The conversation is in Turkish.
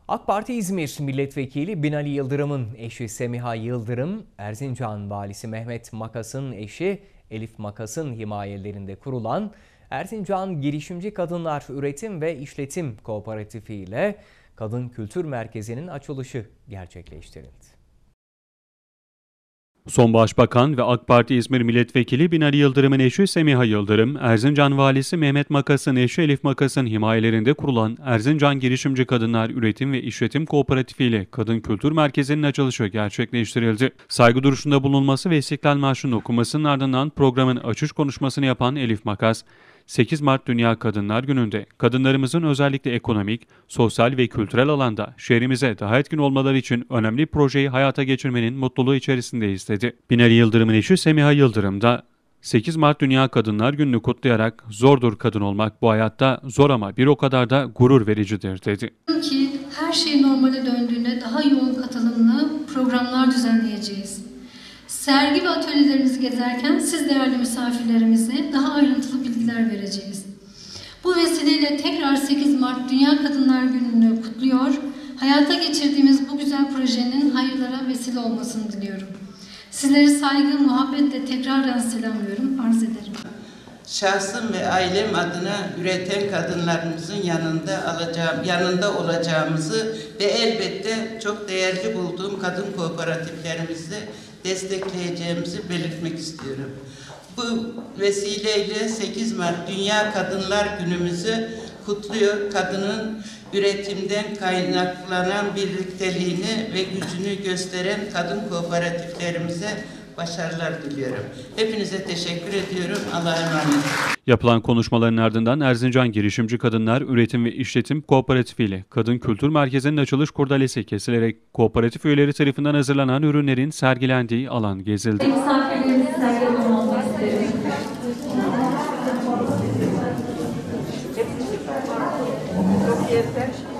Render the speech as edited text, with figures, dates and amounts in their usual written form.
AK Parti İzmir Milletvekili Binali Yıldırım'ın eşi Semiha Yıldırım, Erzincan Valisi Mehmet Makas'ın eşi Elif Makas'ın himayelerinde kurulan Erzincan Girişimci Kadınlar Üretim ve İşletim Kooperatifi ile Kadın Kültür Merkezi'nin açılışı gerçekleştirildi. Son Başbakan ve AK Parti İzmir Milletvekili Binali Yıldırım'ın eşi Semiha Yıldırım, Erzincan Valisi Mehmet Makas'ın eşi Elif Makas'ın himayelerinde kurulan Erzincan Girişimci Kadınlar Üretim ve İşletim Kooperatifi ile Kadın Kültür Merkezi'nin açılışı gerçekleştirildi. Saygı duruşunda bulunması ve İstiklal Marşı'nın okunmasının ardından programın açış konuşmasını yapan Elif Makas, 8 Mart Dünya Kadınlar Günü'nde kadınlarımızın özellikle ekonomik, sosyal ve kültürel alanda şehrimize daha etkin olmaları için önemli projeyi hayata geçirmenin mutluluğu içerisindeyiz dedi. Binali Yıldırım'ın eşi Semiha Yıldırım da 8 Mart Dünya Kadınlar Günü'nü kutlayarak "Zordur kadın olmak bu hayatta, zor ama bir o kadar da gurur vericidir" dedi. Ki her şey normale döndüğünde daha yoğun katılımlı programlar düzenleyeceğiz. Sergi ve atölyelerimizi gezerken siz değerli misafirlerimize daha ayrıntılı bilgiler vereceğiz. Bu vesileyle tekrar 8 Mart Dünya Kadınlar Günü'nü kutluyor, hayata geçirdiğimiz bu güzel projenin hayırlara vesile olmasını diliyorum. Sizleri saygı, muhabbetle tekrardan selamlıyorum, arz ederim. Şahsım ve ailem adına üreten kadınlarımızın yanında olacağımızı ve elbette çok değerli bulduğum kadın kooperatiflerimizi destekleyeceğimizi belirtmek istiyorum. Bu vesileyle 8 Mart Dünya Kadınlar Günümüzü kutluyor. Kadının üretimden kaynaklanan birlikteliğini ve gücünü gösteren kadın kooperatiflerimize başarılar diliyorum. Hepinize teşekkür ediyorum. Allah'a emanet. Yapılan konuşmaların ardından Erzincan Girişimci Kadınlar Üretim ve İşletim Kooperatifi ile Kadın Kültür Merkezi'nin açılış kurdelesi kesilerek kooperatif üyeleri tarafından hazırlanan ürünlerin sergilendiği alan gezildi. Misafirlerimizi sergilemem olmak isterim.